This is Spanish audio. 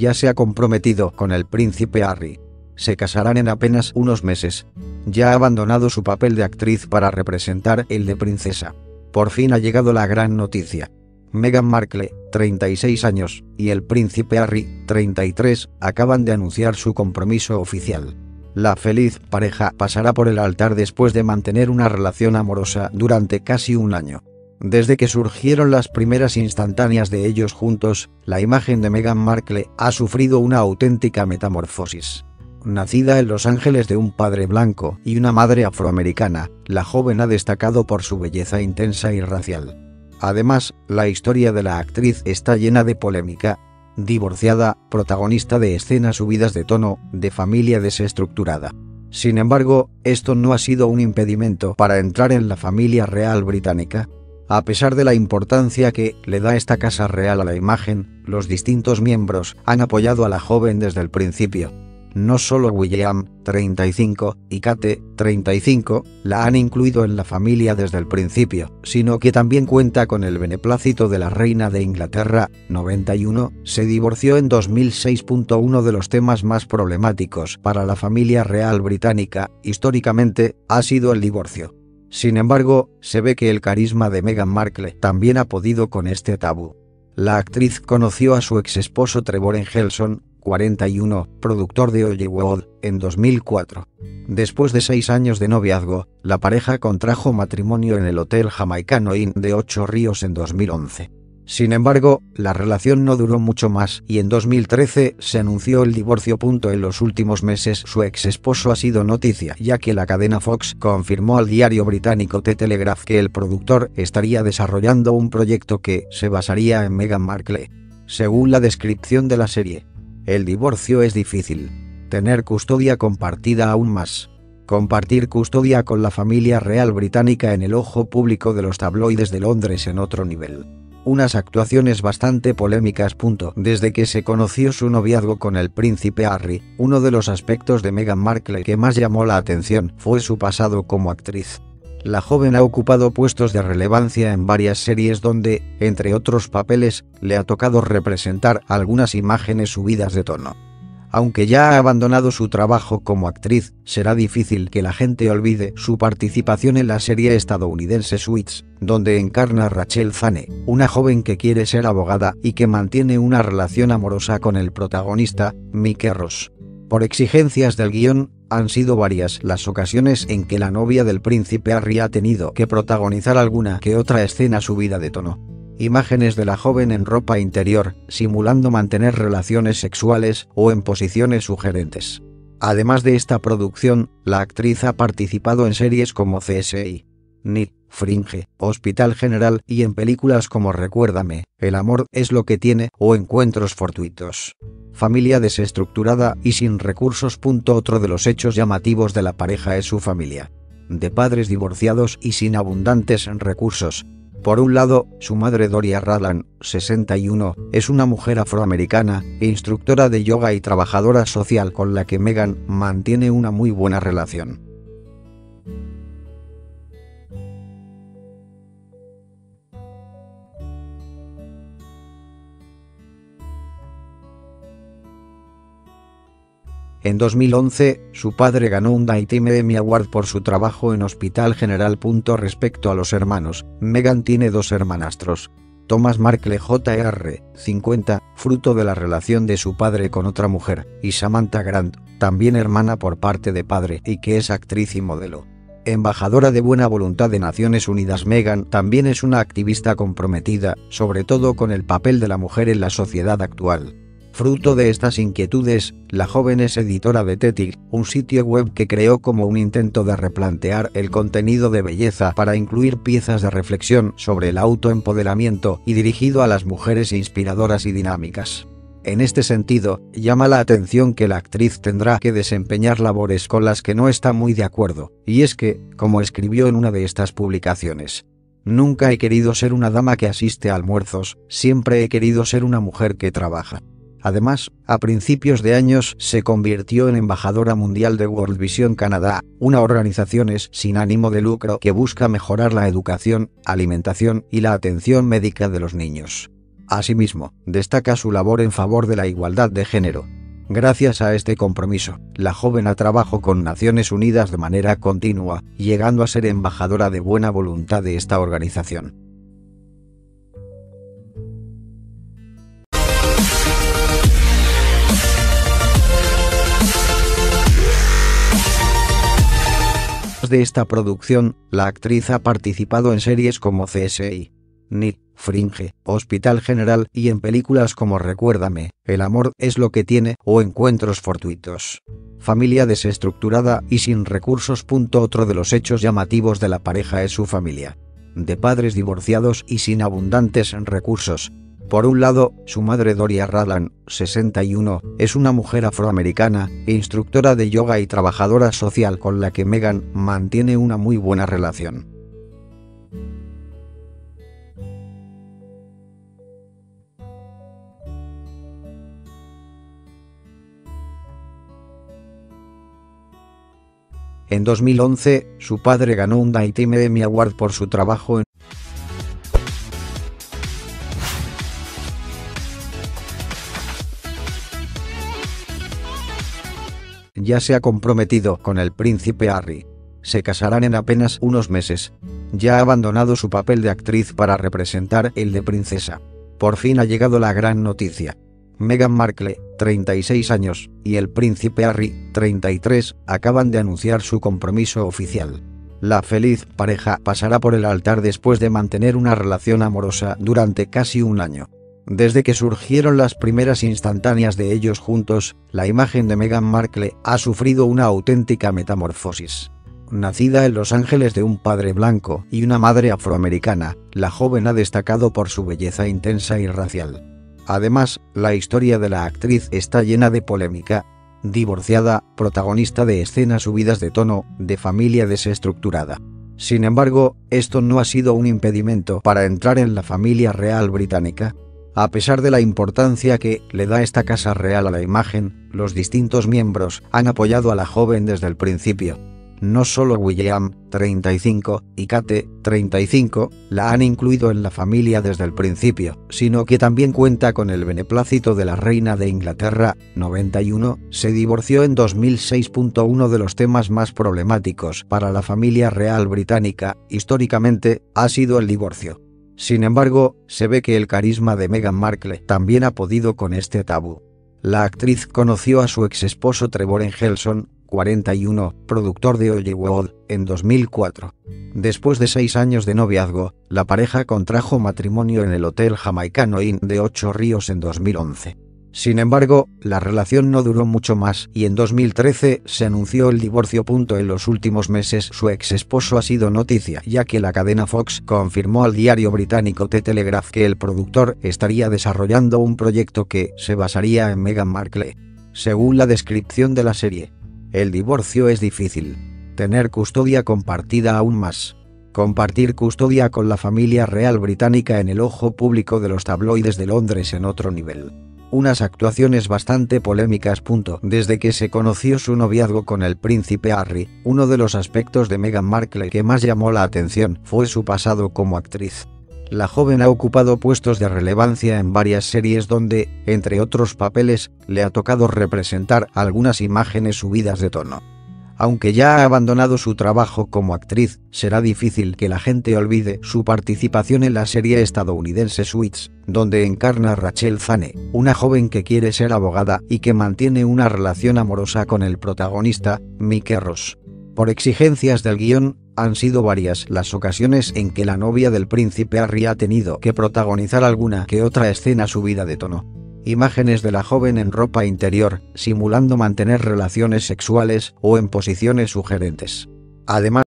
ya se ha comprometido con el príncipe Harry. Se casarán en apenas unos meses. Ya ha abandonado su papel de actriz para representar el de princesa. Por fin ha llegado la gran noticia. Meghan Markle, 36 años, y el príncipe Harry, 33, acaban de anunciar su compromiso oficial. La feliz pareja pasará por el altar después de mantener una relación amorosa durante casi un año. Desde que surgieron las primeras instantáneas de ellos juntos, la imagen de Meghan Markle ha sufrido una auténtica metamorfosis. Nacida en Los Ángeles de un padre blanco y una madre afroamericana, la joven ha destacado por su belleza intensa y racial. Además, la historia de la actriz está llena de polémica. Divorciada, protagonista de escenas subidas de tono, de familia desestructurada. Sin embargo, esto no ha sido un impedimento para entrar en la familia real británica. A pesar de la importancia que le da esta casa real a la imagen, los distintos miembros han apoyado a la joven desde el principio. No solo William, 35, y Kate, 35, la han incluido en la familia desde el principio, sino que también cuenta con el beneplácito de la reina de Inglaterra, 91, se divorció en 2006. Uno de los temas más problemáticos para la familia real británica, históricamente, ha sido el divorcio. Sin embargo, se ve que el carisma de Meghan Markle también ha podido con este tabú. La actriz conoció a su exesposo Trevor Engelson, 41, productor de Hollywood, en 2004. Después de 6 años de noviazgo, la pareja contrajo matrimonio en el hotel jamaicano Inn de Ocho Ríos en 2011. Sin embargo, la relación no duró mucho más y en 2013 se anunció el divorcio. En los últimos meses su exesposo ha sido noticia, ya que la cadena Fox confirmó al diario británico The Telegraph que el productor estaría desarrollando un proyecto que se basaría en Meghan Markle. Según la descripción de la serie, el divorcio es difícil. Tener custodia compartida aún más. Compartir custodia con la familia real británica en el ojo público de los tabloides de Londres en otro nivel. Unas actuaciones bastante polémicas. Desde que se conoció su noviazgo con el príncipe Harry, uno de los aspectos de Meghan Markle que más llamó la atención fue su pasado como actriz. La joven ha ocupado puestos de relevancia en varias series donde, entre otros papeles, le ha tocado representar algunas imágenes subidas de tono. Aunque ya ha abandonado su trabajo como actriz, será difícil que la gente olvide su participación en la serie estadounidense Suits, donde encarna a Rachel Zane, una joven que quiere ser abogada y que mantiene una relación amorosa con el protagonista, Mike Ross. Por exigencias del guión, han sido varias las ocasiones en que la novia del príncipe Harry ha tenido que protagonizar alguna que otra escena subida de tono. Imágenes de la joven en ropa interior, simulando mantener relaciones sexuales o en posiciones sugerentes. Además de esta producción, la actriz ha participado en series como CSI, NYT, Fringe, Hospital General y en películas como Recuérdame, El amor es lo que tiene o Encuentros fortuitos. Familia desestructurada y sin recursos. Otro de los hechos llamativos de la pareja es su familia. De padres divorciados y sin abundantes recursos. Por un lado, su madre Doria Radlan, 61, es una mujer afroamericana, instructora de yoga y trabajadora social con la que Meghan mantiene una muy buena relación. En 2011, su padre ganó un Daytime Emmy Award por su trabajo en Hospital General. Respecto a los hermanos, Meghan tiene 2 hermanastros. Thomas Markle Jr., 50, fruto de la relación de su padre con otra mujer, y Samantha Grant, también hermana por parte de padre y que es actriz y modelo. Embajadora de buena voluntad de Naciones Unidas, Meghan también es una activista comprometida, sobre todo con el papel de la mujer en la sociedad actual. Fruto de estas inquietudes, la joven es editora de Tetig, un sitio web que creó como un intento de replantear el contenido de belleza para incluir piezas de reflexión sobre el autoempoderamiento y dirigido a las mujeres inspiradoras y dinámicas. En este sentido, llama la atención que la actriz tendrá que desempeñar labores con las que no está muy de acuerdo, y es que, como escribió en una de estas publicaciones, nunca he querido ser una dama que asiste a almuerzos, siempre he querido ser una mujer que trabaja. Además, a principios de años se convirtió en embajadora mundial de World Vision Canadá, una organización sin ánimo de lucro que busca mejorar la educación, alimentación y la atención médica de los niños. Asimismo, destaca su labor en favor de la igualdad de género. Gracias a este compromiso, la joven trabajó con Naciones Unidas de manera continua, llegando a ser embajadora de buena voluntad de esta organización. De esta producción, la actriz ha participado en series como CSI, NIT, Fringe, Hospital General y en películas como Recuérdame, El amor es lo que tiene o Encuentros fortuitos. Familia desestructurada y sin recursos. Otro de los hechos llamativos de la pareja es su familia. De padres divorciados y sin abundantes recursos. Por un lado, su madre Doria Radlan, 61, es una mujer afroamericana, instructora de yoga y trabajadora social con la que Meghan mantiene una muy buena relación. En 2011, su padre ganó un Daytime Emmy Award por su trabajo en Ya se ha comprometido con el príncipe Harry. Se casarán en apenas unos meses. Ya ha abandonado su papel de actriz para representar el de princesa. Por fin ha llegado la gran noticia. Meghan Markle, 36 años, y el príncipe Harry, 33, acaban de anunciar su compromiso oficial. La feliz pareja pasará por el altar después de mantener una relación amorosa durante casi un año. Desde que surgieron las primeras instantáneas de ellos juntos, la imagen de Meghan Markle ha sufrido una auténtica metamorfosis. Nacida en Los Ángeles de un padre blanco y una madre afroamericana, la joven ha destacado por su belleza intensa y racial. Además, la historia de la actriz está llena de polémica. Divorciada, protagonista de escenas subidas de tono, de familia desestructurada. Sin embargo, esto no ha sido un impedimento para entrar en la familia real británica. A pesar de la importancia que le da esta casa real a la imagen, los distintos miembros han apoyado a la joven desde el principio. No solo William, 35, y Kate, 35, la han incluido en la familia desde el principio, sino que también cuenta con el beneplácito de la reina de Inglaterra, 91, se divorció en 2006. Uno de los temas más problemáticos para la familia real británica, históricamente, ha sido el divorcio. Sin embargo, se ve que el carisma de Meghan Markle también ha podido con este tabú. La actriz conoció a su ex esposo Trevor Engelson, 41, productor de Hollywood, en 2004. Después de 6 años de noviazgo, la pareja contrajo matrimonio en el hotel jamaicano Inn de Ocho Ríos en 2011. Sin embargo, la relación no duró mucho más y en 2013 se anunció el divorcio. En los últimos meses su ex esposo ha sido noticia, ya que la cadena Fox confirmó al diario británico The Telegraph que el productor estaría desarrollando un proyecto que se basaría en Meghan Markle. Según la descripción de la serie, el divorcio es difícil. Tener custodia compartida aún más. Compartir custodia con la familia real británica en el ojo público de los tabloides de Londres en otro nivel. Unas actuaciones bastante polémicas. Desde que se conoció su noviazgo con el príncipe Harry, uno de los aspectos de Meghan Markle que más llamó la atención fue su pasado como actriz. La joven ha ocupado puestos de relevancia en varias series donde, entre otros papeles, le ha tocado representar algunas imágenes subidas de tono. Aunque ya ha abandonado su trabajo como actriz, será difícil que la gente olvide su participación en la serie estadounidense Suits, donde encarna a Rachel Zane, una joven que quiere ser abogada y que mantiene una relación amorosa con el protagonista, Mike Ross. Por exigencias del guión, han sido varias las ocasiones en que la novia del príncipe Harry ha tenido que protagonizar alguna que otra escena subida de tono. Imágenes de la joven en ropa interior, simulando mantener relaciones sexuales o en posiciones sugerentes. Además,